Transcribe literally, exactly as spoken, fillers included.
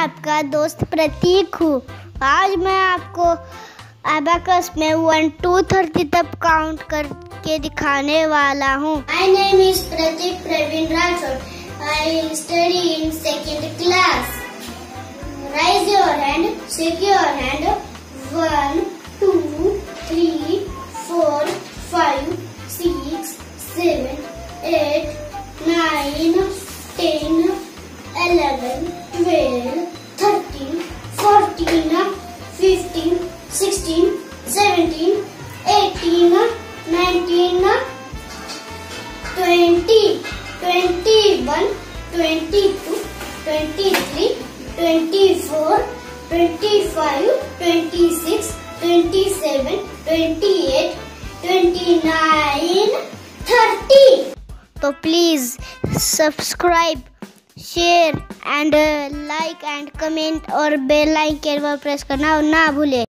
आपका दोस्त प्रतीक हूँ। आज मैं आपको अबाकस में वन टू थर्टी तक काउंट करके दिखाने वाला हूँ। My name is Pratik Praveen Rathod. I study in second class. Raise your hand, shake your hand. One, two, three, four, five, six, seven, eight, nine, ten, eleven, twelve, thirteen, fourteen, fifteen, sixteen, seventeen, eighteen, nineteen, twenty, twenty-one, twenty-two, twenty-three, twenty-four, twenty-five, twenty-six, twenty-seven, twenty-eight, twenty-nine, thirty. तो please subscribe, share and like and comment और bell icon पर press करना ना भूले।